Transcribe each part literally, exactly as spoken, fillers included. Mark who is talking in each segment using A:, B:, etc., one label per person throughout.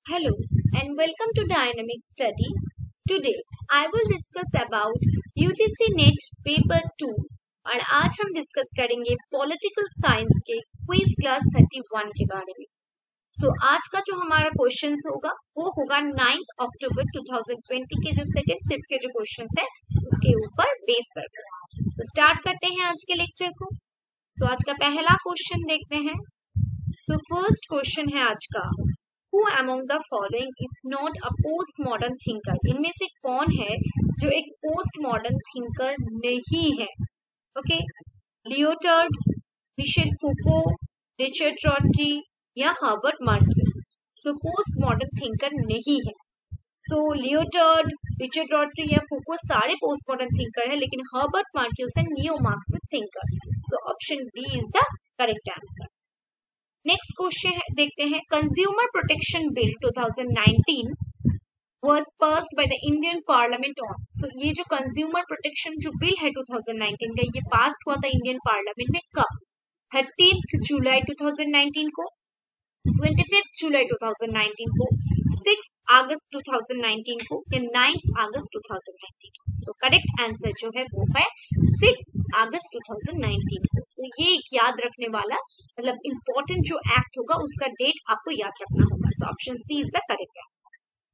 A: Hello and welcome to Dynamic Study. Today I will discuss about U G C net paper two और आज हम discuss करेंगे political science के quiz class thirty one के बारे में. सो so, आज का जो हमारा क्वेश्चंस होगा वो होगा ninth October two thousand twenty के जो सेकंड शिफ्ट के जो क्वेश्चंस है उसके ऊपर बेस करके. तो स्टार्ट करते हैं आज के लेक्चर को. सो so, आज का पहला क्वेश्चन देखते हैं. सो फर्स्ट क्वेश्चन है आज का, Who among the following is not a postmodern thinker? इनमें से कौन है जो एक postmodern thinker नहीं है? Okay, Lyotard, Michel Foucault, Richard Rorty या Herbert Marcuse. So postmodern thinker नहीं है. सो लियोटार्ड, रिचर्ड रॉटी या फूको सारे postmodern thinker है, लेकिन हर्बर्ट मार्क्यूस है neo Marxist thinker. So option B is the correct answer. Next question देखते हैं. Consumer protection bill two thousand nineteen was passed by the Indian parliament on. So ये जो consumer protection जो bill है two thousand nineteen का, ये पास हुआ था इंडियन पार्लियामेंट में कब? Thirteenth July two thousand nineteen को, twenty fifth July two thousand nineteen को, six August two thousand nineteen को या ninth August two thousand nineteen को. सो करेक्ट आंसर जो है वो है six August two thousand nineteen को. तो so, ये एक याद रखने वाला मतलब इंपॉर्टेंट जो एक्ट होगा उसका डेट आपको याद रखना होगा. So option C is the correct answer.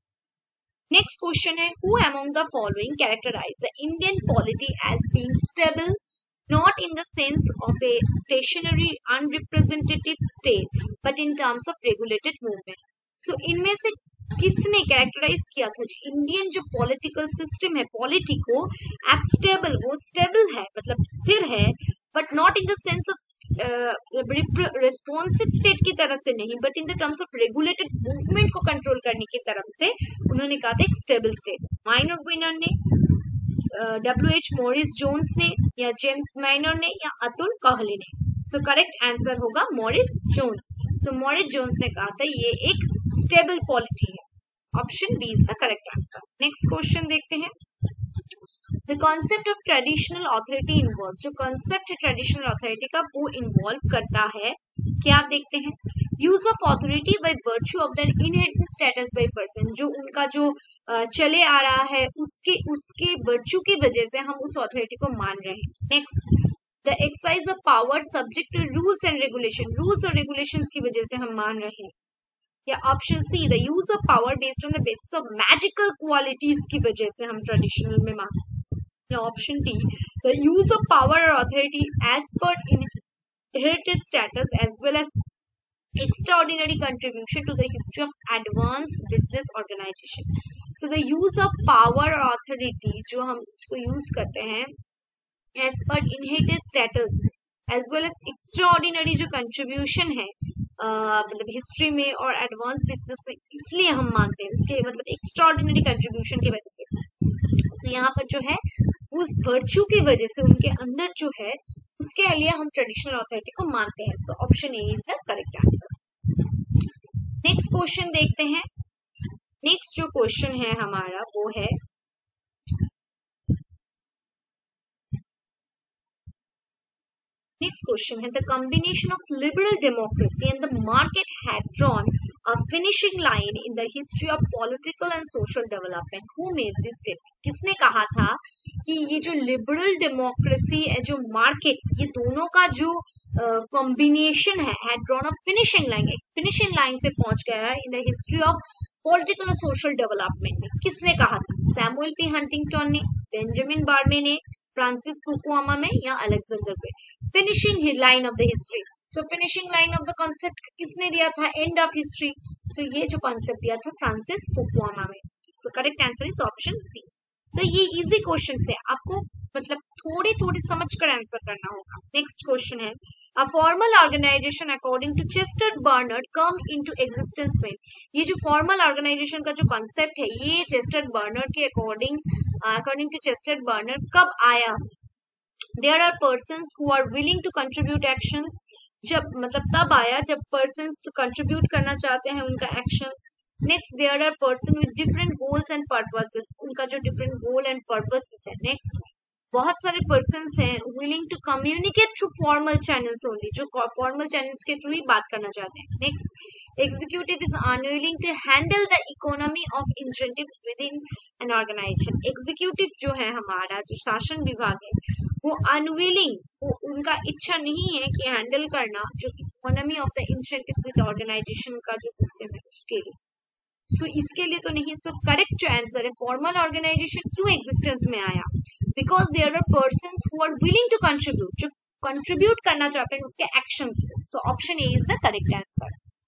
A: Next question है, who among the following characterize the Indian polity as being stable not in the sense of a stationary unrepresentative state but in terms of regulated movement. so इनमें से किसने characterise किया था जो Indian जो political system है, polity को as stable, वो स्टेबल है मतलब स्थिर है, but not in the sense of responsive state की तरफ से नहीं, but in the terms of regulated movement को कंट्रोल करने की तरफ से उन्होंने कहा था एक स्टेबल स्टेट. माइनर विनर ने, डब्ल्यू एच मॉरिस जोन्स ने या जेम्स माइनर ने या अतुल कहले ने. सो करेक्ट आंसर होगा मॉरिस जोन्स. सो मॉरिस जोन्स ने कहा था ये एक स्टेबल पॉलिटी है. Option B is the correct answer. Next question देखते हैं. The concept of traditional authority involve, जो कॉन्सेप्ट है ट्रेडिशनल अथॉरिटी का वो इन्वॉल्व करता है क्या? आप देखते हैं. Use of authority by virtue of the inherited status by person, जो उनका जो uh, चले आ रहा है उसके उसके वर्च्यू की वजह से हम उस अथॉरिटी को मान रहे हैं. Next, the exercise of power subject to rules and regulation, rules और रेगुलेशंस की वजह से हम मान रहे हैं. या option C, the use of power based on the basis of magical qualities की वजह से हम ट्रेडिशनल में मान. या option D, the use of power और authority as per inherited status as well as extraordinary contribution to the history of advanced business organization. so the use of power or authority जो हम इसको use करते हैं as per inherited status as well as extraordinary जो contribution है मतलब history में और एडवांस बिजनेस में, इसलिए हम मानते हैं उसके मतलब एक्स्ट्राऑर्डिनरी कंट्रीब्यूशन की वजह से. तो यहाँ पर जो है उस वर्च्यू की वजह से उनके अंदर जो है उसके लिए हम ट्रेडिशनल अथॉरिटी को मानते हैं. So option A is the correct answer. Next question देखते हैं. नेक्स्ट जो क्वेश्चन है हमारा वो है, नेक्स्ट क्वेश्चन है, the combination of liberal democracy and the market had drawn a finishing line in the history of political and social development. Who made this statement? किसने कहा था कि ये जो लिबरल डेमोक्रेसी है, जो मार्केट, ये दोनों का जो कॉम्बिनेशन uh, है, had drawn a finishing line, एक फिनिशिंग लाइन पे पहुंच गया है in the history of political और सोशल डेवलपमेंट में. किसने कहा था? सैमुअल पी हंटिंगटन ने, बेंजामिन बार्मे ने, फ्रांसिस फुकुयामा में या अलेक्जेंडर पे. Finishing line of the history. So finishing line of the concept किसने दिया था? End of history. सो ये जो कॉन्सेप्ट दिया था फ्रांसिस फुकुयामा में. So correct answer is option C. So ये इजी क्वेश्चन है, आपको मतलब थोड़ी थोड़ी समझ कर आंसर करना होगा. नेक्स्ट क्वेश्चन है, a formal organisation according to Chester Barnard come into existence में. ये जो फॉर्मल ऑर्गेनाइजेशन का जो कॉन्सेप्ट है ये चेस्टर बर्नर्ड के according according to Chester Barnard कब आया? There are persons who are willing to contribute actions. जब मतलब तब आया जब persons contribute करना चाहते हैं उनका actions. Next, there are persons with different goals and purposes. उनका जो different goal and purposes है. Next, बहुत सारे पर्सन्स हैं willing to communicate through formal channels only, जो फॉर्मल चैनल्स के थ्रू ही बात करना चाहते हैं. Next, executive is unwilling to handle the economy of incentives within an organisation. Executive जो है हमारा, जो शासन विभाग है, वो अनविलिंग, वो उनका इच्छा नहीं है कि हैंडल करना जो economy of the incentives with organisation का जो सिस्टम है उसके लिए. सो so, इसके लिए तो नहीं. तो करेक्ट जो आंसर है, फॉर्मल ऑर्गेनाइजेशन क्यों एग्जिस्टेंस में आया? Because there are persons who are willing to contribute, जो कंट्रीब्यूट करना चाहते हैं उसके एक्शंस को. So option A is the correct answer.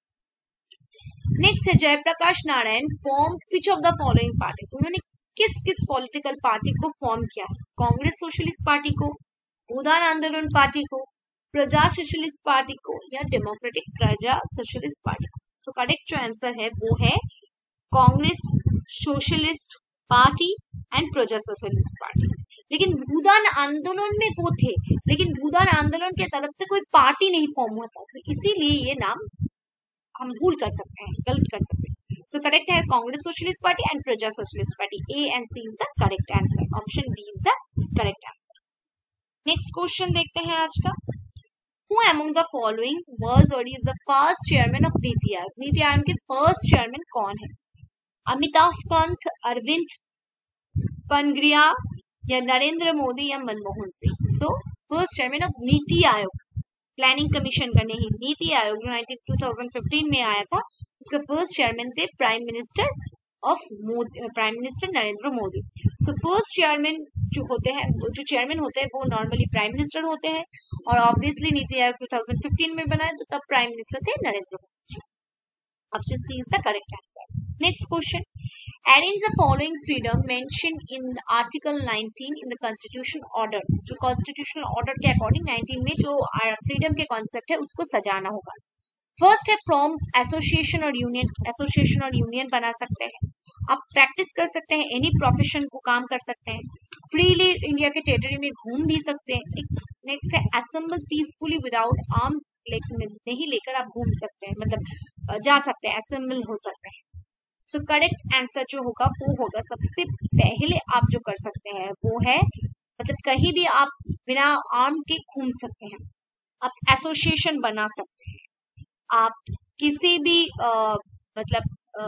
A: Next है Jayaprakash Narayan form which of the following parties. उन्होंने किस किस पॉलिटिकल पार्टी को फॉर्म किया है? कांग्रेस सोशलिस्ट पार्टी को, भूदान आंदोलन पार्टी को, प्रजा सोशलिस्ट पार्टी को, या डेमोक्रेटिक प्रजा सोशलिस्ट पार्टी को. सो करेक्ट जो आंसर है वो है Congress Socialist Party and Praja Socialist Party. लेकिन भूदान आंदोलन में वो थे, लेकिन भूदान आंदोलन के तरफ से कोई पार्टी नहीं फॉर्म हुआ था. सो इसीलिए ये नाम हम भूल कर सकते हैं, गलत कर सकते हैं. सो करेक्ट है Congress Socialist Party and Praja Socialist Party. A and C is the correct answer. Option B is the correct answer. Next question देखते हैं आज का. Who among the following was or is the first chairman of NITI Aayog? NITI Aayog के first chairman कौन है? अमिताभ कांत, अरविंद पनग्रिया, या नरेंद्र मोदी, या Manmohan Singh. So first chairman of NITI Aayog, planning commission का नहीं, नीति आयोग जो टू थाउजेंड फिफ्टीन में आया था, उसके फर्स्ट चेयरमैन थे prime minister of Modi, prime minister Narendra Modi. So first chairman जो होते हैं, जो चेयरमैन होते हैं वो नॉर्मली प्राइम मिनिस्टर होते हैं, और obviously NITI Aayog two thousand fifteen में बना है तो तब प्राइम मिनिस्टर थे Narendra Modi. Option C is the correct answer. Next question. Arrange the following freedom mention in article nineteen in the constitution order. जो कॉन्स्टिट्यूशनल ऑर्डर के अकॉर्डिंग नाइनटीन में जो फ्रीडम के कॉन्सेप्ट है उसको सजाना होगा. फर्स्ट है फ्रॉम एसोसिएशन और यूनियन. एसोसिएशन और यूनियन बना सकते हैं. आप प्रैक्टिस कर सकते हैं, एनी प्रोफेशन को काम कर सकते हैं, फ्रीली इंडिया के टेरिटरी में घूम भी सकते हैं. नेक्स्ट है असेंबल पीसफुली विदाउट आर्म, नहीं लेकर आप घूम सकते हैं, मतलब जा सकते हैं, असेंबल हो सकते हैं. सो करेक्ट आंसर जो होगा वो होगा, सबसे पहले आप जो कर सकते हैं वो है, मतलब कहीं भी आप बिना आर्म के घूम सकते हैं, आप एसोसिएशन बना सकते हैं, आप किसी भी आ, मतलब आ,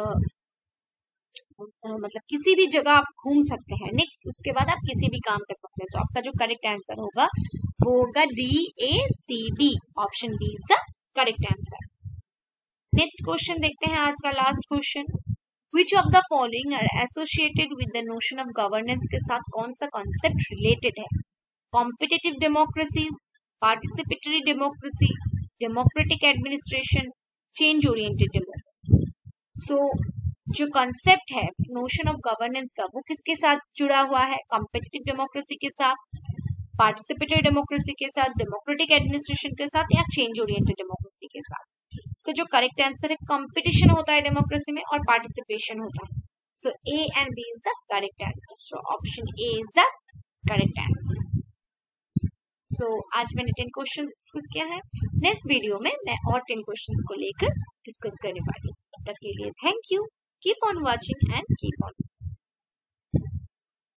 A: मतलब किसी भी जगह आप घूम सकते हैं. नेक्स्ट उसके बाद आप किसी भी काम कर सकते हैं. तो आपका जो करेक्ट आंसर होगा वो होगा D A C B. Option B is the correct answer. Next question देखते हैं आज का last question. Which of the following are associated with the notion of governance के साथ कौन सा कॉन्सेप्ट रिलेटेड है? Competitive democracies, participatory democracy, democratic administration, change oriented democracy. So जो कॉन्सेप्ट है नोशन ऑफ गवर्नेंस का वो किसके साथ जुड़ा हुआ है? कॉम्पिटिटिव डेमोक्रेसी के साथ, पार्टिसिपेटरी डेमोक्रेसी के साथ, डेमोक्रेटिक एडमिनिस्ट्रेशन के साथ, या चेंज ओरिएंटेड डेमोक्रेसी के साथ. इसका जो करेक्ट आंसर है, कंपटीशन होता है डेमोक्रेसी में और पार्टिसिपेशन होता है. So A and B is the correct answer. So option A is the correct answer. So आज मैंने टेन क्वेश्चन डिस्कस किया है. नेक्स्ट वीडियो में मैं और टेन क्वेश्चन को लेकर डिस्कस करने वाली हूँ. तब तक के लिए thank you. Keep on watching and keep on